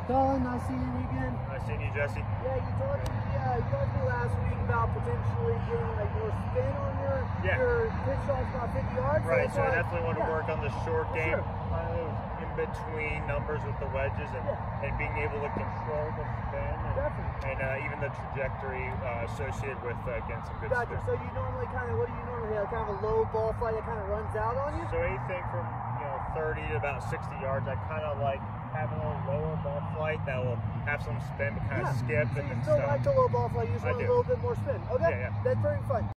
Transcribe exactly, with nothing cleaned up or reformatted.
Colin, nice seeing you again. Nice seeing you, Jesse. Yeah, you talked to me, uh, you talked to me last week about potentially getting like more spin on your yeah. your pitch shots about fifty yards. Right, so, so I like, definitely want to yeah. work on the short For game, sure. kind of in between numbers with the wedges, and, yeah. and being able to control the spin, and, definitely. and uh, even the trajectory uh, associated with uh, getting some good gotcha. spin. So you normally kind of, what do you normally have? Kind of a low ball flight that kind of runs out on you? So anything from you know thirty to about sixty yards, I kind of like having a little lower ball flight that will have some spin, but kind yeah. of skip so and you then still stop. like the low ball flight, you just I want do. a little bit more spin. Okay, yeah, yeah. that's very fun.